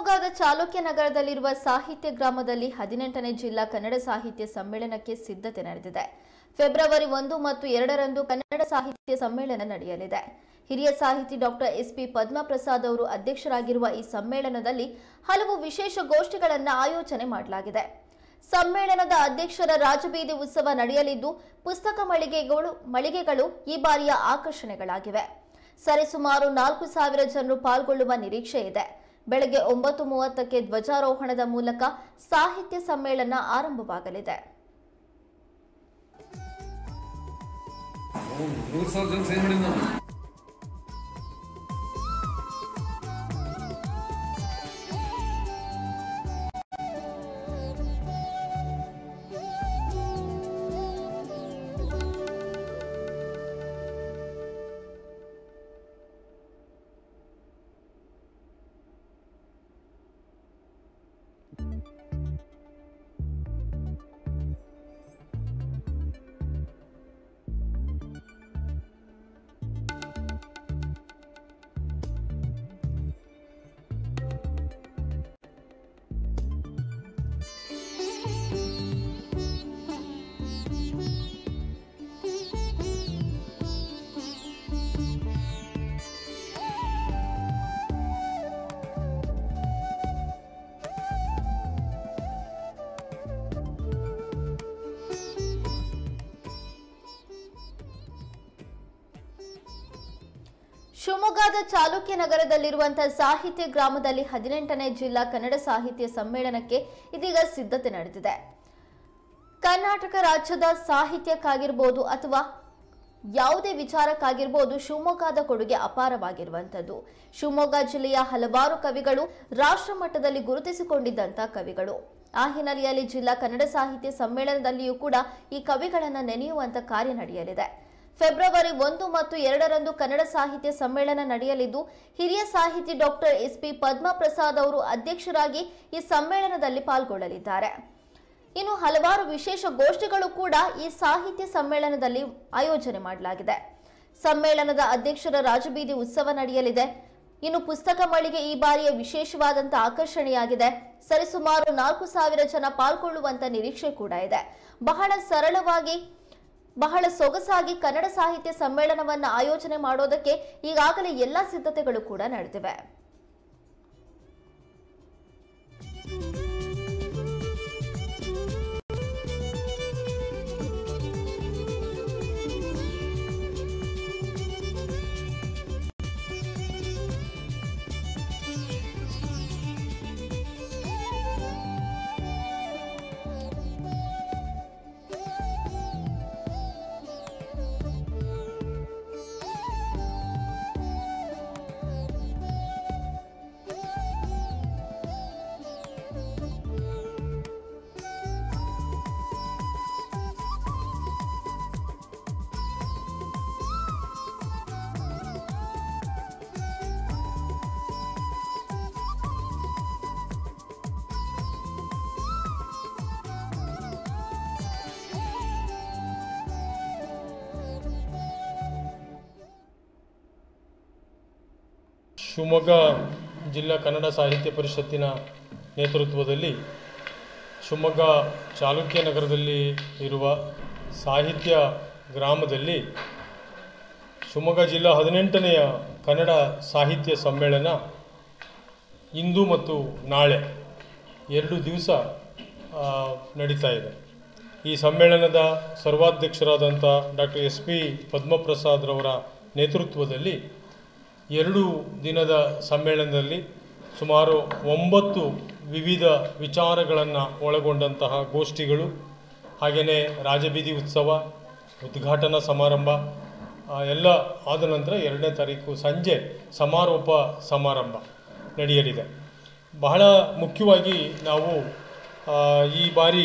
ಶಿವಮೊಗ್ಗದ ಚಾಲುಕ್ಯ ನಗರದಲ್ಲಿರುವ ಸಾಹಿತ್ಯ ಗ್ರಾಮದಲ್ಲಿ 18ನೇ ಜಿಲ್ಲಾ ಕನ್ನಡ ಸಾಹಿತ್ಯ ಸಮ್ಮೇಳನಕ್ಕೆ ಸಿದ್ಧತೆ ನಡೆದಿದೆ. ಫೆಬ್ರವರಿ 1 ಮತ್ತು 2ರಂದು ಕನ್ನಡ ಸಾಹಿತ್ಯ ಸಮ್ಮೇಳನ ನಡೆಯಲಿದೆ. ಹಿರಿಯ ಸಾಹಿತಿ ಡಾಕ್ಟರ್ ಎಸ್.ಪಿ. ಪದ್ಮಪ್ರಸಾದ್ ಅವರು ಅಧ್ಯಕ್ಷರಾಗಿರುವ ಈ ಸಮ್ಮೇಳನದಲ್ಲಿ ಹಲವು ವಿಶೇಷ ಗೋಷ್ಠಿಗಳನ್ನು ಆಯೋಜನೆ ಮಾಡಲಾಗಿದೆ. ಸಮ್ಮೇಳನದ ಅಧ್ಯಕ್ಷರ ರಾಜಬೀದಿ ಉತ್ಸವ ನಡೆಯಲಿದ್ದು, ಪುಸ್ತಕ ಮಳಿಗೆಗಳು ಈ ಬಾರಿಯ ಆಕರ್ಷಣೆಗಳಾಗಿವೆ. ಸರಿಸುಮಾರು 4,000 ಜನರು ಪಾಲ್ಗೊಳ್ಳುವ ನಿರೀಕ್ಷೆ ಇದೆ. ಬೆಳಗ್ಗೆ 9:30ಕ್ಕೆ ಧ್ವಜಾರೋಹಣದ ಮೂಲಕ ಸಾಹಿತ್ಯ ಸಮ್ಮೇಳನ ಆರಂಭವಾಗಲಿದೆ. ಶಿವಮೊಗ್ಗದ ಚಾಲುಕ್ಯ ನಗರದಲ್ಲಿರುವಂತಹ ಸಾಹಿತ್ಯ ಗ್ರಾಮದಲ್ಲಿ 18ನೇ ಜಿಲ್ಲಾ ಕನ್ನಡ ಸಾಹಿತ್ಯ ಸಮ್ಮೇಳನಕ್ಕೆ ಇದೀಗ ಸಿದ್ಧತೆ ನಡೆದಿದೆ. ಕರ್ನಾಟಕ ರಾಜ್ಯದ ಸಾಹಿತ್ಯಕ್ಕಾಗಿರಬಹುದು ಅಥವಾ ಯಾವುದೇ ವಿಚಾರಕ್ಕಾಗಿರಬಹುದು ಶಿವಮೊಗ್ಗದ ಕೊಡುಗೆ ಅಪಾರವಾಗಿರುವಂಥದ್ದು. ಶಿವಮೊಗ್ಗ ಜಿಲ್ಲೆಯ ಹಲವಾರು ಕವಿಗಳು ರಾಷ್ಟ್ರ ಮಟ್ಟದಲ್ಲಿ ಗುರುತಿಸಿಕೊಂಡಿದ್ದಂಥ ಕವಿಗಳು. ಆ ಹಿನ್ನೆಲೆಯಲ್ಲಿ ಜಿಲ್ಲಾ ಕನ್ನಡ ಸಾಹಿತ್ಯ ಸಮ್ಮೇಳನದಲ್ಲಿಯೂ ಕೂಡ ಈ ಕವಿಗಳನ್ನು ನೆನೆಯುವಂತ ಕಾರ್ಯ ನಡೆಯಲಿದೆ. ಫೆಬ್ರವರಿ 1 ಮತ್ತು 2ರಂದು ಕನ್ನಡ ಸಾಹಿತ್ಯ ಸಮ್ಮೇಳನ ನಡೆಯಲಿದ್ದು, ಹಿರಿಯ ಸಾಹಿತಿ ಡಾಕ್ಟರ್ ಎಸ್.ಪಿ. ಪದ್ಮಪ್ರಸಾದ್ ಅವರು ಅಧ್ಯಕ್ಷರಾಗಿ ಈ ಸಮ್ಮೇಳನದಲ್ಲಿ ಪಾಲ್ಗೊಳ್ಳಲಿದ್ದಾರೆ. ಇನ್ನು ಹಲವಾರು ವಿಶೇಷ ಗೋಷ್ಠಿಗಳು ಕೂಡ ಈ ಸಾಹಿತ್ಯ ಸಮ್ಮೇಳನದಲ್ಲಿ ಆಯೋಜನೆ ಮಾಡಲಾಗಿದೆ. ಸಮ್ಮೇಳನದ ಅಧ್ಯಕ್ಷರ ರಾಜಬೀದಿ ಉತ್ಸವ ನಡೆಯಲಿದೆ. ಇನ್ನು ಪುಸ್ತಕ ಮಳಿಗೆ ಈ ಬಾರಿಯ ವಿಶೇಷವಾದಂತಹ ಆಕರ್ಷಣೆಯಾಗಿದೆ. ಸರಿಸುಮಾರು 4,000 ಜನ ಪಾಲ್ಗೊಳ್ಳುವಂತ ನಿರೀಕ್ಷೆ ಕೂಡ ಇದೆ. ಬಹಳ ಸೊಗಸಾಗಿ ಕನ್ನಡ ಸಾಹಿತ್ಯ ಸಮ್ಮೇಳನವನ್ನು ಆಯೋಜನೆ ಮಾಡೋದಕ್ಕೆ ಈಗಾಗಲೇ ಎಲ್ಲ ಸಿದ್ಧತೆಗಳು ಕೂಡ ನಡೆದಿವೆ. ಶಿವಮೊಗ್ಗ ಜಿಲ್ಲಾ ಕನ್ನಡ ಸಾಹಿತ್ಯ ಪರಿಷತ್ತಿನ ನೇತೃತ್ವದಲ್ಲಿ ಶಿವಮೊಗ್ಗ ಚಾಲುಕ್ಯ ನಗರದಲ್ಲಿ ಇರುವ ಸಾಹಿತ್ಯ ಗ್ರಾಮದಲ್ಲಿ ಶಿವಮೊಗ್ಗ ಜಿಲ್ಲಾ 18ನೆಯ ಕನ್ನಡ ಸಾಹಿತ್ಯ ಸಮ್ಮೇಳನ ಇಂದು ಮತ್ತು ನಾಳೆ 2 ದಿವಸ ನಡೀತಾ ಇದೆ. ಈ ಸಮ್ಮೇಳನದ ಸರ್ವಾಧ್ಯಕ್ಷರಾದಂಥ ಡಾಕ್ಟರ್ ಎಸ್.ಪಿ. ಪದ್ಮಪ್ರಸಾದ್ ರವರ ನೇತೃತ್ವದಲ್ಲಿ 2 ದಿನದ ಸಮ್ಮೇಳನದಲ್ಲಿ ಸುಮಾರು 9 ವಿವಿಧ ವಿಚಾರಗಳನ್ನು ಒಳಗೊಂಡಂತಹ ಗೋಷ್ಠಿಗಳು, ಹಾಗೆಯೇ ರಾಜಬೀದಿ ಉತ್ಸವ, ಉದ್ಘಾಟನಾ ಸಮಾರಂಭ ಎಲ್ಲ ಆದ ನಂತರ 2ನೇ ತಾರೀಕು ಸಂಜೆ ಸಮಾರೋಪ ಸಮಾರಂಭ ನಡೆಯಲಿದೆ. ಬಹಳ ಮುಖ್ಯವಾಗಿ ನಾವು ಈ ಬಾರಿ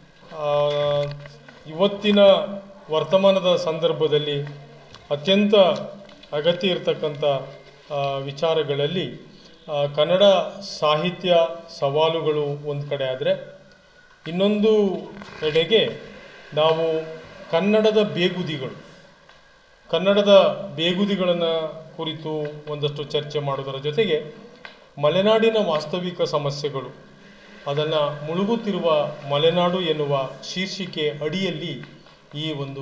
ಇವತ್ತಿನ ವರ್ತಮಾನದ ಸಂದರ್ಭದಲ್ಲಿ ಅತ್ಯಂತ ಅಗತ್ಯ ಇರತಕ್ಕಂಥ ವಿಚಾರಗಳಲ್ಲಿ ಕನ್ನಡ ಸಾಹಿತ್ಯ ಸವಾಲುಗಳು ಒಂದು ಕಡೆ ಆದರೆ, ಇನ್ನೊಂದು ಕಡೆಗೆ ನಾವು ಕನ್ನಡದ ಬೇಗುದಿಗಳನ್ನು ಕುರಿತು ಒಂದಷ್ಟು ಚರ್ಚೆ ಮಾಡೋದರ ಜೊತೆಗೆ ಮಲೆನಾಡಿನ ವಾಸ್ತವಿಕ ಸಮಸ್ಯೆಗಳು, ಅದನ್ನು ಮುಳುಗುತ್ತಿರುವ ಮಲೆನಾಡು ಎನ್ನುವ ಶೀರ್ಷಿಕೆ ಅಡಿಯಲ್ಲಿ ಈ ಒಂದು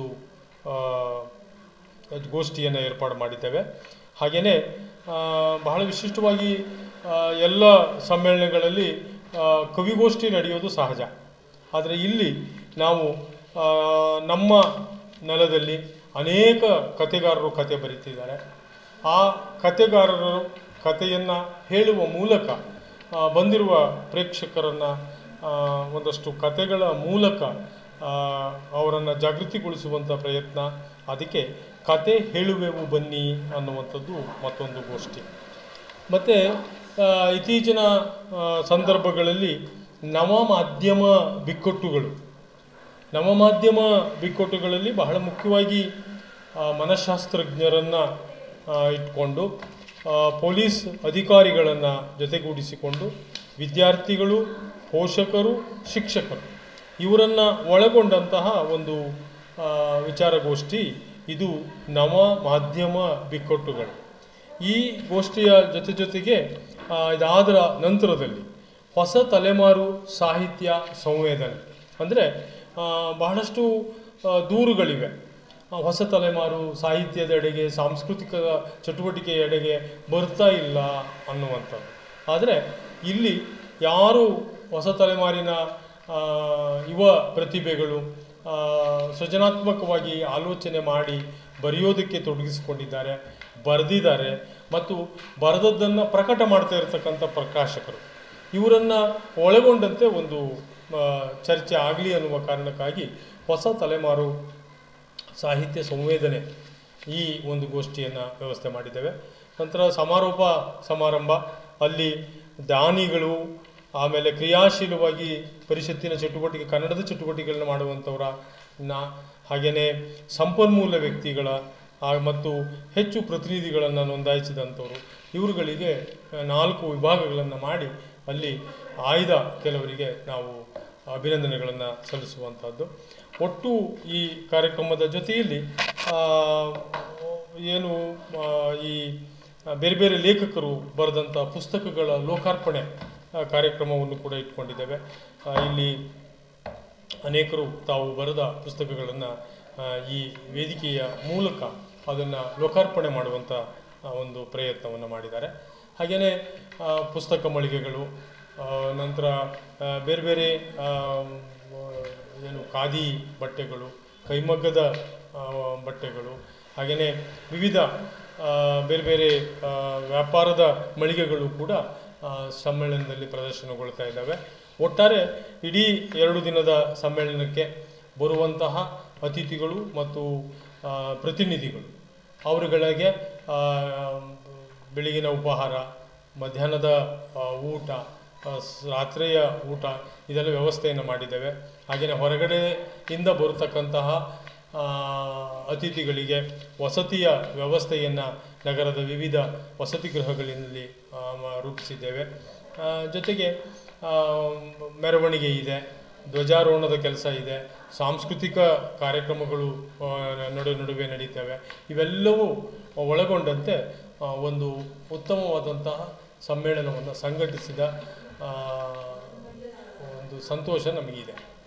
ಗೋಷ್ಠಿಯನ್ನು ಏರ್ಪಾಡು ಮಾಡಿದ್ದೇವೆ. ಹಾಗೆಯೇ ಬಹಳ ವಿಶಿಷ್ಟವಾಗಿ ಎಲ್ಲ ಸಮ್ಮೇಳನಗಳಲ್ಲಿ ಕವಿಗೋಷ್ಠಿ ನಡೆಯೋದು ಸಹಜ. ಆದರೆ ಇಲ್ಲಿ ನಾವು ನಮ್ಮ ನೆಲದಲ್ಲಿ ಅನೇಕ ಕಥೆಗಾರರು ಕತೆ ಬರೀತಿದ್ದಾರೆ. ಆ ಕಥೆಗಾರರು ಕಥೆಯನ್ನು ಹೇಳುವ ಮೂಲಕ ಬಂದಿರುವ ಪ್ರೇಕ್ಷಕರನ್ನು ಒಂದಷ್ಟು ಕಥೆಗಳ ಮೂಲಕ ಅವರನ್ನು ಜಾಗೃತಿಗೊಳಿಸುವಂಥ ಪ್ರಯತ್ನ. ಅದಕ್ಕೆ ಕತೆ ಹೇಳುವೆವು ಬನ್ನಿ ಅನ್ನುವಂಥದ್ದು ಮತ್ತೊಂದು ಗೋಷ್ಠಿ. ಮತ್ತು ಇತ್ತೀಚಿನ ಸಂದರ್ಭಗಳಲ್ಲಿ ನವಮಾಧ್ಯಮ ಬಿಕ್ಕಟ್ಟುಗಳಲ್ಲಿ ಬಹಳ ಮುಖ್ಯವಾಗಿ ಮನಃಶಾಸ್ತ್ರಜ್ಞರನ್ನು ಇಟ್ಕೊಂಡು, ಪೊಲೀಸ್ ಅಧಿಕಾರಿಗಳನ್ನು ಜೊತೆಗೂಡಿಸಿಕೊಂಡು, ವಿದ್ಯಾರ್ಥಿಗಳು, ಪೋಷಕರು, ಶಿಕ್ಷಕರು ಇವರನ್ನು ಒಳಗೊಂಡಂತಹ ಒಂದು ವಿಚಾರಗೋಷ್ಠಿ ಇದು ನವ ಮಾಧ್ಯಮ ಬಿಕ್ಕಟ್ಟುಗಳು. ಈ ಗೋಷ್ಠಿಯ ಜೊತೆಗೆ ಇದಾದ ನಂತರದಲ್ಲಿ ಹೊಸ ತಲೆಮಾರು ಸಾಹಿತ್ಯ ಸಂವೇದನೆ, ಅಂದರೆ ಬಹಳಷ್ಟು ದೂರುಗಳಿವೆ ಹೊಸ ತಲೆಮಾರು ಸಾಹಿತ್ಯದೆಡೆಗೆ, ಸಾಂಸ್ಕೃತಿಕ ಚಟುವಟಿಕೆಯೆಡೆಗೆ ಬರ್ತಾ ಇಲ್ಲ ಅನ್ನುವಂಥದ್ದು. ಆದರೆ ಇಲ್ಲಿ ಯಾರು ಹೊಸ ತಲೆಮಾರಿನ ಯುವ ಪ್ರತಿಭೆಗಳು ಸೃಜನಾತ್ಮಕವಾಗಿ ಆಲೋಚನೆ ಮಾಡಿ ಬರೆಯೋದಕ್ಕೆ ತೊಡಗಿಸಿಕೊಂಡಿದ್ದಾರೆ, ಬರೆದಿದ್ದಾರೆ ಮತ್ತು ಬರೆದದ್ದನ್ನು ಪ್ರಕಟ ಮಾಡ್ತಾ ಇರತಕ್ಕಂಥ ಪ್ರಕಾಶಕರು, ಇವರನ್ನು ಒಳಗೊಂಡಂತೆ ಒಂದು ಚರ್ಚೆ ಆಗಲಿ ಅನ್ನುವ ಕಾರಣಕ್ಕಾಗಿ ಹೊಸ ತಲೆಮಾರು ಸಾಹಿತ್ಯ ಸಂವೇದನೆ ಈ ಒಂದು ಗೋಷ್ಠಿಯನ್ನು ವ್ಯವಸ್ಥೆ ಮಾಡಿದ್ದೇವೆ. ನಂತರ ಸಮಾರೋಪ ಸಮಾರಂಭ, ಅಲ್ಲಿ ದಾನಿಗಳು, ಆಮೇಲೆ ಕ್ರಿಯಾಶೀಲವಾಗಿ ಪರಿಷತ್ತಿನ ಚಟುವಟಿಕೆ, ಕನ್ನಡದ ಚಟುವಟಿಕೆಗಳನ್ನು ಮಾಡುವಂಥವ್ರನ್ನ, ಹಾಗೆಯೇ ಸಂಪನ್ಮೂಲ ವ್ಯಕ್ತಿಗಳ ಮತ್ತು ಹೆಚ್ಚು ಪ್ರತಿನಿಧಿಗಳನ್ನು ನೋಂದಾಯಿಸಿದಂಥವರು, ಇವರುಗಳಿಗೆ 4 ವಿಭಾಗಗಳನ್ನು ಮಾಡಿ ಅಲ್ಲಿ ಆಯ್ದ ಕೆಲವರಿಗೆ ನಾವು ಅಭಿನಂದನೆಗಳನ್ನು ಸಲ್ಲಿಸುವಂಥದ್ದು. ಒಟ್ಟು ಈ ಕಾರ್ಯಕ್ರಮದ ಜೊತೆಯಲ್ಲಿ ಏನು ಈ ಬೇರೆ ಬೇರೆ ಲೇಖಕರು ಬರೆದಂಥ ಪುಸ್ತಕಗಳ ಲೋಕಾರ್ಪಣೆ ಕಾರ್ಯಕ್ರಮವನ್ನು ಕೂಡ ಇಟ್ಕೊಂಡಿದ್ದೇವೆ. ಇಲ್ಲಿ ಅನೇಕರು ತಾವು ಬರೆದ ಪುಸ್ತಕಗಳನ್ನು ಈ ವೇದಿಕೆಯ ಮೂಲಕ ಅದನ್ನು ಲೋಕಾರ್ಪಣೆ ಮಾಡುವಂಥ ಒಂದು ಪ್ರಯತ್ನವನ್ನು ಮಾಡಿದ್ದಾರೆ. ಹಾಗೆಯೇ ಪುಸ್ತಕ ಮಳಿಗೆಗಳು, ನಂತರ ಬೇರೆ ಬೇರೆ ಏನು ಖಾದಿ ಬಟ್ಟೆಗಳು, ಕೈಮಗ್ಗದ ಬಟ್ಟೆಗಳು, ಹಾಗೆಯೇ ವಿವಿಧ ಬೇರೆ ಬೇರೆ ವ್ಯಾಪಾರದ ಮಳಿಗೆಗಳು ಕೂಡ ಸಮ್ಮೇಳನದಲ್ಲಿ ಪ್ರದರ್ಶನಗೊಳ್ತಾ ಇದ್ದಾವೆ. ಒಟ್ಟಾರೆ ಇಡೀ 2 ದಿನದ ಸಮ್ಮೇಳನಕ್ಕೆ ಬರುವಂತಹ ಅತಿಥಿಗಳು ಮತ್ತು ಪ್ರತಿನಿಧಿಗಳು, ಅವರುಗಳಿಗೆ ಬೆಳಗಿನ ಉಪಹಾರ, ಮಧ್ಯಾಹ್ನದ ಊಟ, ರಾತ್ರಿಯ ಊಟ ಇದೆಲ್ಲ ವ್ಯವಸ್ಥೆಯನ್ನು ಮಾಡಿದ್ದೇವೆ. ಹಾಗೆಯೇ ಹೊರಗಡೆಯಿಂದ ಬರತಕ್ಕಂತಹ ಅತಿಥಿಗಳಿಗೆ ವಸತಿಯ ವ್ಯವಸ್ಥೆಯನ್ನು ನಗರದ ವಿವಿಧ ವಸತಿ ಗೃಹಗಳಲ್ಲಿ ರೂಪಿಸಿದ್ದೇವೆ. ಜೊತೆಗೆ ಮೆರವಣಿಗೆ ಇದೆ, ಧ್ವಜಾರೋಹಣದ ಕೆಲಸ ಇದೆ, ಸಾಂಸ್ಕೃತಿಕ ಕಾರ್ಯಕ್ರಮಗಳು ನಡುವೆ ನಡೀತವೆ. ಇವೆಲ್ಲವೂ ಒಳಗೊಂಡಂತೆ ಒಂದು ಉತ್ತಮವಾದಂತಹ ಸಮ್ಮೇಳನವನ್ನು ಸಂಘಟಿಸಿದ ಒಂದು ಸಂತೋಷ ನಮಗಿದೆ.